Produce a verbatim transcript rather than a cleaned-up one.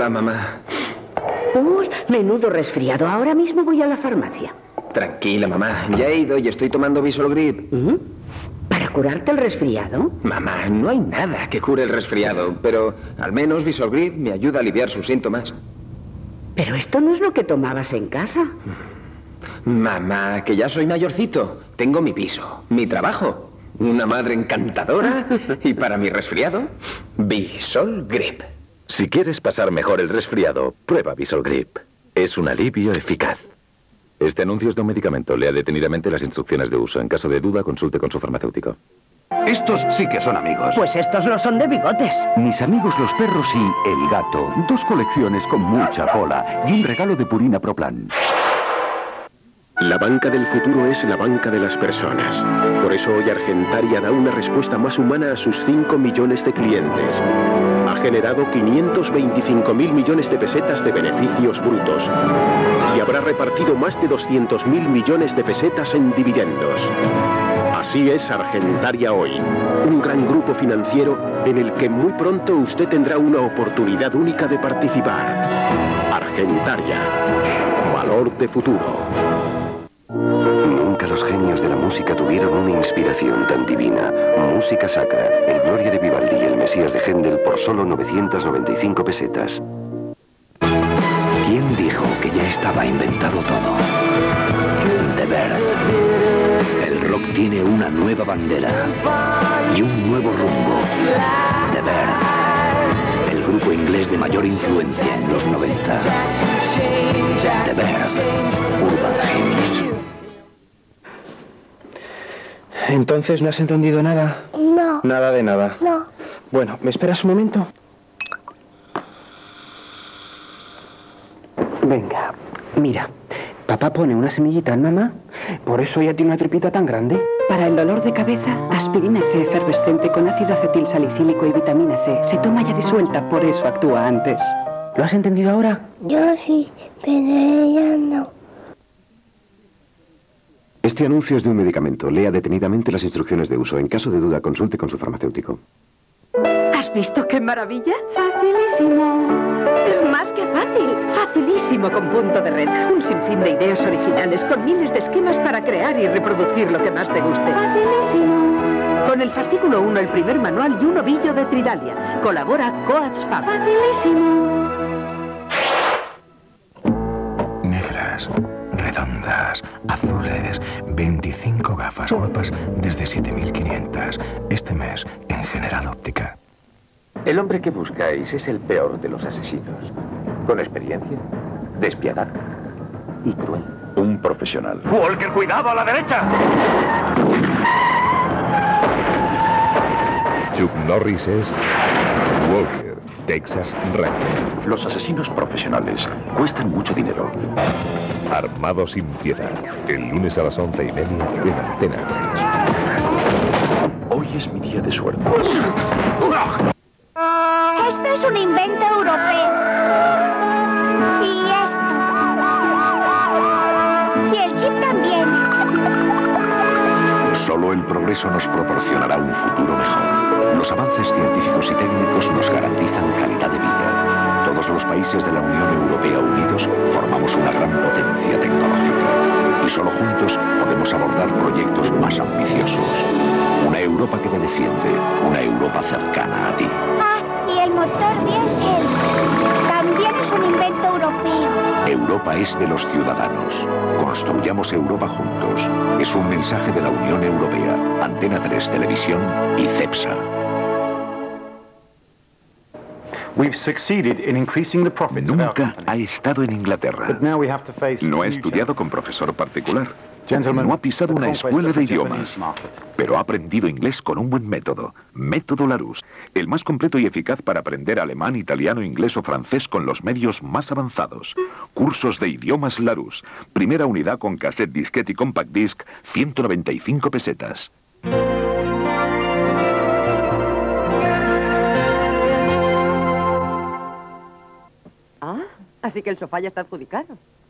Hola, mamá. Uy, menudo resfriado. Ahora mismo voy a la farmacia. Tranquila, mamá. Ya he ido y estoy tomando Visolgrip. ¿Mm? ¿Para curarte el resfriado? Mamá, no hay nada que cure el resfriado, pero al menos Visolgrip me ayuda a aliviar sus síntomas. Pero esto no es lo que tomabas en casa. Mamá, que ya soy mayorcito. Tengo mi piso, mi trabajo, una madre encantadora y para mi resfriado, Visolgrip. Si quieres pasar mejor el resfriado, prueba Visolgrip. Es un alivio eficaz. Este anuncio es de un medicamento. Lea detenidamente las instrucciones de uso. En caso de duda, consulte con su farmacéutico. Estos sí que son amigos. Pues estos lo son de bigotes. Mis amigos los perros y el gato. Dos colecciones con mucha cola y un regalo de Purina Pro Plan. La banca del futuro es la banca de las personas. Por eso hoy Argentaria da una respuesta más humana a sus cinco millones de clientes. Ha generado quinientos veinticinco mil millones de pesetas de beneficios brutos. Y habrá repartido más de doscientos mil millones de pesetas en dividendos. Así es Argentaria hoy. Un gran grupo financiero en el que muy pronto usted tendrá una oportunidad única de participar. Argentaria. Valor de futuro. Nunca los genios de la música tuvieron una inspiración tan divina. Música sacra, el Gloria de Vivaldi y el Mesías de Händel por solo novecientas noventa y cinco pesetas. ¿Quién dijo que ya estaba inventado todo? The Verve. El rock tiene una nueva bandera y un nuevo rumbo. The Verve. El grupo inglés de mayor influencia en los noventa. The Verve. Urban Hymns. Entonces, ¿no has entendido nada? No. Nada de nada. No. Bueno, ¿me esperas un momento? Venga, mira. Papá pone una semillita en mamá. Por eso ella tiene una tripita tan grande. Para el dolor de cabeza, aspirina C efervescente con ácido acetil salicílico y vitamina C. Se toma ya disuelta, por eso actúa antes. ¿Lo has entendido ahora? Yo sí, pero ella no. Este anuncio es de un medicamento. Lea detenidamente las instrucciones de uso. En caso de duda, consulte con su farmacéutico. ¿Has visto qué maravilla? Facilísimo. Es más que fácil. Facilísimo con punto de red. Un sinfín de ideas originales con miles de esquemas para crear y reproducir lo que más te guste. Facilísimo. Con el fascículo uno, el primer manual y un ovillo de Tridalia. Colabora Coats Fab. Facilísimo. Negras, redondas, azules, veinticinco gafas guapas desde siete mil quinientas. Este mes en General Óptica. El hombre que buscáis es el peor de los asesinos. Con experiencia, despiadado y cruel. Un profesional. ¡Walker, cuidado a la derecha! Chuck Norris es Walker, Texas Ranger. Los asesinos profesionales cuestan mucho dinero. Armado sin piedad. El lunes a las once y media en Antena tres. Hoy es mi día de suerte. Esto es un invento europeo. Y esto. Y el chip también. Solo el progreso nos proporcionará un futuro mejor. Los avances científicos y técnicos nos garantizan calidad de vida. Todos los países de la Unión Europea unidos formamos una gran potencia tecnológica. Y solo juntos podemos abordar proyectos más ambiciosos. Una Europa que te defiende, una Europa cercana a ti. Ah, y el motor diésel. También es un invento europeo. Europa es de los ciudadanos. Construyamos Europa juntos. Es un mensaje de la Unión Europea, Antena tres Televisión y CEPSA. Nunca ha estado en Inglaterra. No ha estudiado con profesor particular. No ha pisado una escuela de idiomas. Pero ha aprendido inglés con un buen método. Método Larousse. El más completo y eficaz para aprender alemán, italiano, inglés o francés con los medios más avanzados. Cursos de idiomas Larousse. Primera unidad con cassette, disquete y compact disc, ciento noventa y cinco pesetas. Ah, así que el sofá ya está adjudicado.